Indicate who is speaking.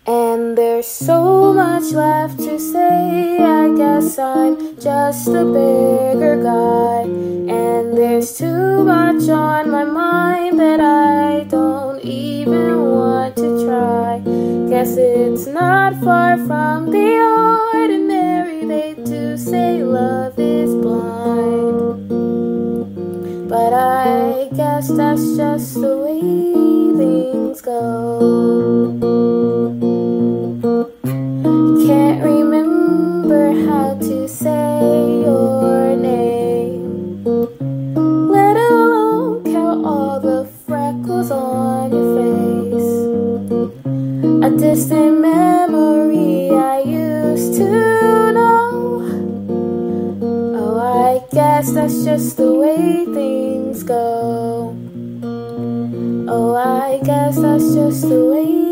Speaker 1: And there's so much left to say. I guess I'm just a bigger guy. And there's too much on my mind that I don't even want to try. Guess it's not far from the ordinary. They do say love is blind, but I guess that's just the way things go. Can't remember how to say your name, let alone count all the freckles on your face. A distant memory I used to know. Oh, I guess that's just the way things go. Oh, I guess that's just the way